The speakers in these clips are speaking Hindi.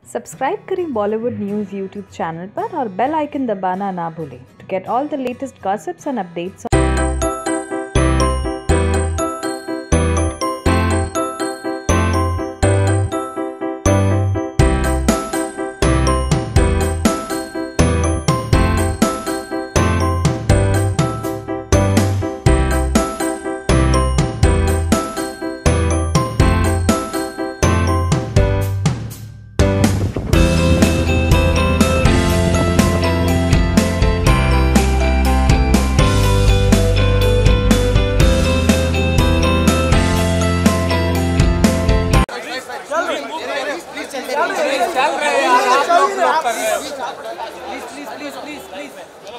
सब्सक्राइब करें बॉलीवुड न्यूज़ यूट्यूब चैनल पर और बेल आइकन दबाना ना भूलें to get all the latest gossips and updates. चल रहे यार, आप लोग ब्लॉक कर रहे हो। प्लीज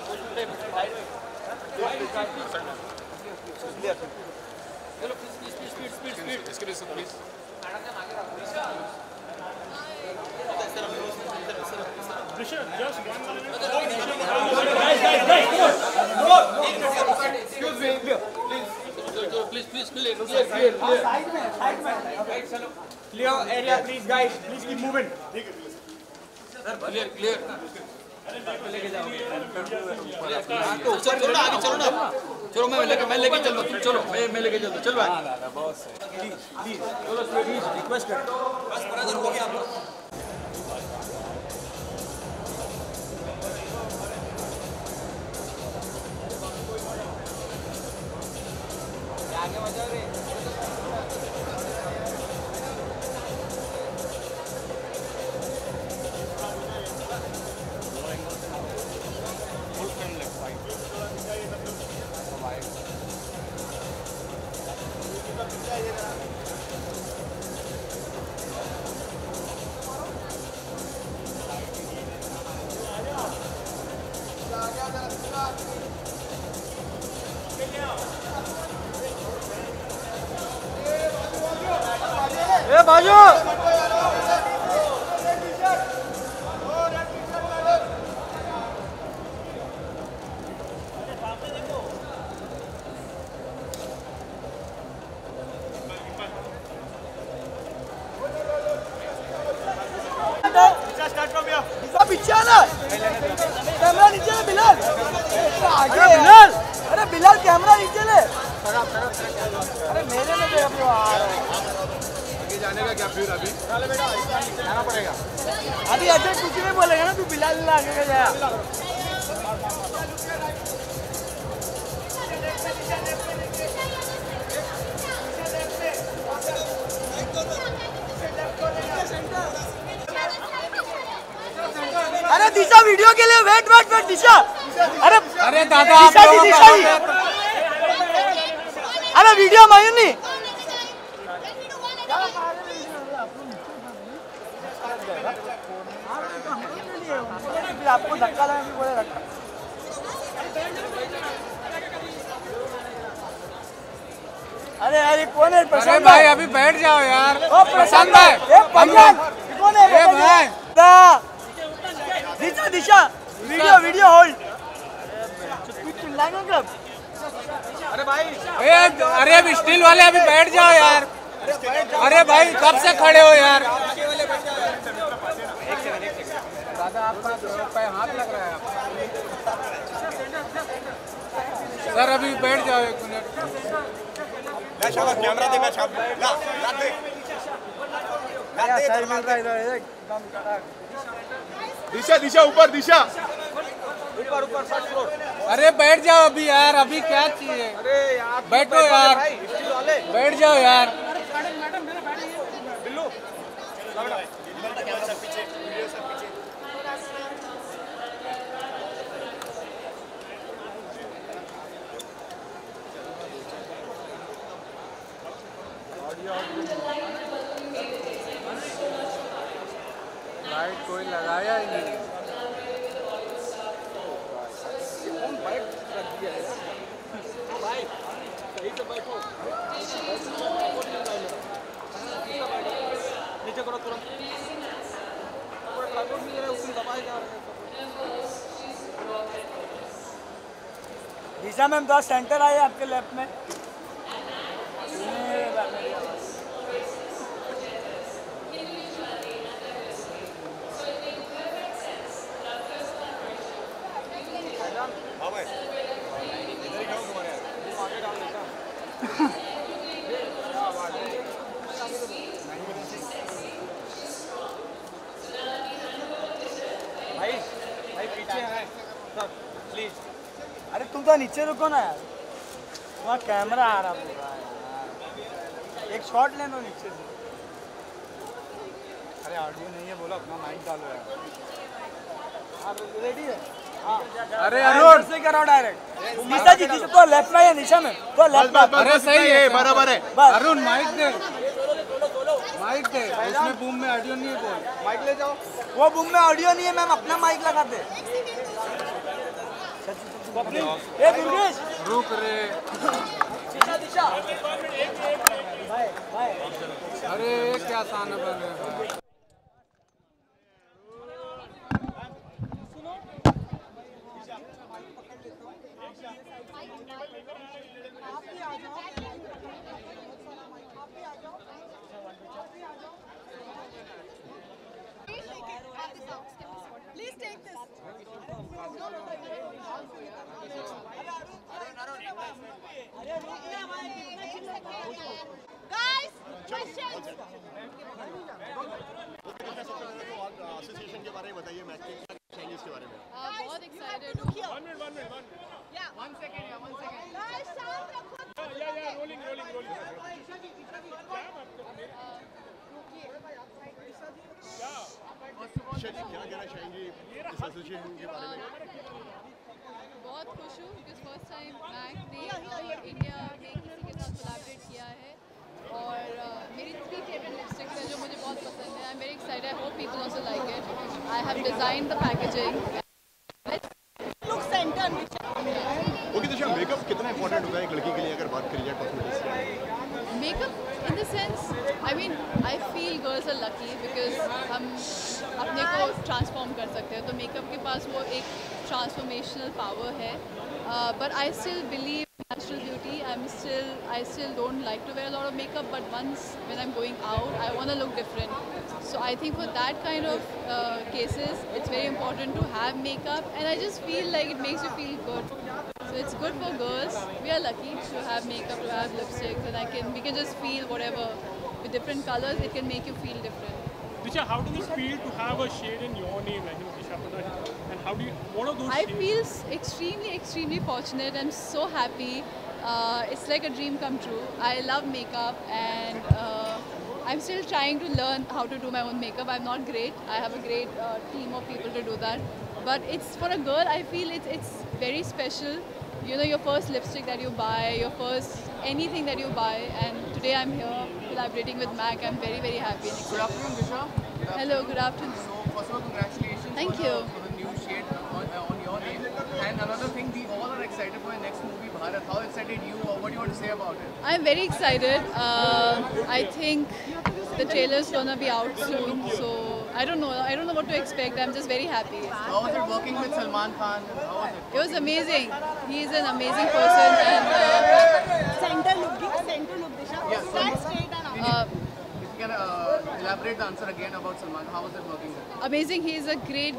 चलो स्पीड इसके लिए please. Clear area, please, guys. Please keep moving. Clear लेके जाओ। चलो ना, चलो मैं लेके चलो, तुम चलो, मैं लेके चलता, चलो Please, request कर। बस बराबर हो गया आप लोग। आगे बजाओ रे। ए बाजू पीछे आना, कैमरा नीचे ले बिलाल, आगे बिलाल, अरे बिलाल कैमरा नीचे ले। अरे मेरे में तो अभी आगे जाने का क्या फिर अभी जाना पड़ेगा। अभी ऐसे कुछ नहीं बोलेगा ना, तू बिलाल आगे का जाया। अरे दिशा वीडियो के लिए वेट दिशा। अरे दादा दिशा अरे वीडियो मयूनी आपको धक्का लगा बोले रखा। अरे कौन है प्रशांत भाई? अभी बैठ जाओ यार। ओ प्रशांत भाई, कौन है भाई? दिशा वीडियो होल्ड। चिल्लाएंगे कब? अरे भाई, अरे अब स्टील वाले अभी बैठ जाओ यार। अरे भाई कब से खड़े हो यार? दादा आपका हाथ लग रहा है। सर अभी बैठ जाओ 1 मिनट। कैमरा दे, दिशा ऊपर दिशा। ऊपर फर्स्ट फ्लोर। अरे बैठ जाओ अभी यार, अभी क्या चाहिए? अरे यार बैठो यार, बैठ जाओ यार। बिल्लू लाइट कोई लगाया ही नहीं। भाई सही से बैठो। नीचे करो तुरंत। दिशा मैम 10 सेंटर आए आपके लेफ्ट में। प्लीज। अरे तुम तो नीचे रुको ना यार, वहाँ कैमरा आ रहा पूरा यार, एक शॉट ले लो नीचे से। अरे ऑडियो नहीं है बोला, अपना माइक डालो यार। रेडी है? हाँ। अरे अरुण से करो डायरेक्ट। निशा जी तो लेफ्ट में है, निशा में तो लेफ्ट में। अरे सही है, बराबर है। बस। अरुण माइक दे, माइक दे। उसमें बूम में ऑडियो नहीं है, बोल। माइक ले जाओ। वो बूम में ऑडियो नहीं है मैम, अपना माइक लगाते। ए दुर्गेश रुक रे। दिशा अरे क्या साना बन रहा है भाई। Please take this. Guys, questions. Association के बारे में बताइए, मैच के चेंजेस के बारे में। बहुत excited. Yeah. 1 second. Guys, शांत रखो. rolling. क्या कहना चाहेंगे इस एसोसिएशन के बारे में? बहुत खुश हूँ because फर्स्ट टाइम मैक ने इंडिया में किसी के साथ कोलैबोरेट किया है और मेरी 3 फेवरेट लिपस्टिक्स हैं जो मुझे बहुत पसंद है। I am very excited, I hope people also like it. I have designed the packaging. Look centre. Okay Disha, makeup कितना इंपॉर्टेंट होता है एक लड़की के लिए अगर बात करी जाए कॉस्मेटिक्स की? Makeup in the sense, I mean I feel girls are lucky because हम अपने को ट्रांसफॉर्म कर सकते हैं, तो मेकअप के पास वो एक ट्रांसफॉर्मेशनल पावर है। But I still believe natural beauty. I still don't like to wear a lot of makeup, but once when I'm going out, I want to look different. So I think for that kind of cases, it's very important to have makeup, and I just feel like it makes you feel good. So it's good for girls. We are lucky to have makeup, to have lipsticks, and we can just feel whatever with different colors. It can make you feel different. Disha, how does it feel to have a shade in your name, like Disha Pradhan? And what are those I shades? feel extremely fortunate. I'm so happy. It's like a dream come true. I love makeup, and I'm still trying to learn how to do my own makeup. I'm not great. I have a great team of people to do that. But it's for a girl, I feel it's very special. You know, your first lipstick that you buy, your first anything that you buy, and today I'm here collaborating with MAC. I'm very, very happy. Good afternoon, Disha. Hello, good afternoon. So, first of all, congratulations Thank for you. the new shade on your name. And another thing, we all are excited for your next movie, Bharat. How excited you are? What do you want to say about it? I'm very excited. I think the trailer is gonna be out soon, so I don't know what to expect. I'm just very happy. How was it working with Salman Khan? How was it? It was amazing. He's an amazing person, and Center look, Disha. Yeah, so Stand straight and up. if you can elaborate the answer again about Salman, how was it working with him? amazing. He's a great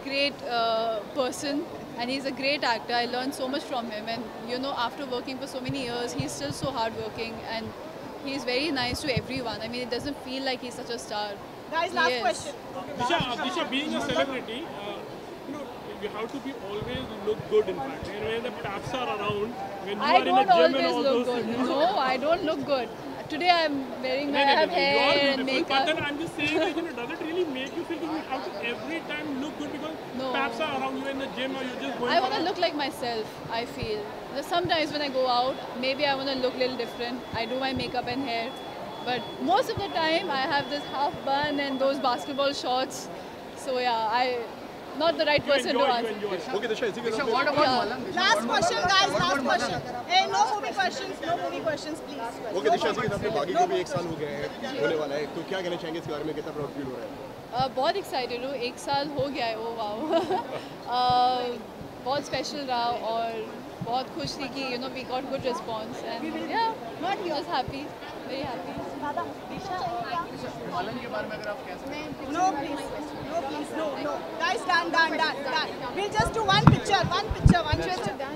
person, and he's a great actor. I learned so much from him, and you know, after working for so many years, he's still so hardworking, and he's very nice to everyone. I mean, it doesn't feel like he's such a star. Guys, He last is. question. Disha, being a celebrity, you have to be always look good. In fact, when the taps are around, when you I are in a don't gym and always all look those good. things. No, I don't look good. Today I'm wearing my No, I have you hair are and beautiful, but makeup. then I'm just saying that does it really make you feel that you have to every time look good because No. taps are around you in the gym or you're just going I want to around? look like myself, I feel. Sometimes when I go out, maybe I want to look a little different. I do my makeup and hair. But most of the time, I have this half bun and those basketball shorts. So yeah, not the right person to answer. Okay Disha, इसी के Disha, साथ what about Yeah. Malan? Disha, Last what question, about- guys. what Last about question. Malan? Hey, no movie questions, please. Okay Disha, इसी के साथ में बागी को भी 1 साल हो गया है, होने वाला है, तो क्या कहना चाहेंगे इसके बारे में? कितना प्राउड फील हो रहा है? बहुत एक्साइटेड हूँ, 1 साल हो गया है, ओ वाओ। बहुत स्पेशल रहा और बहुत खुश थी कि we got good response and just happy, very happy. Malan के बारे में अगर आप कह सकते हैं। No, please. No. Guys, done. We'll just do one picture. One picture.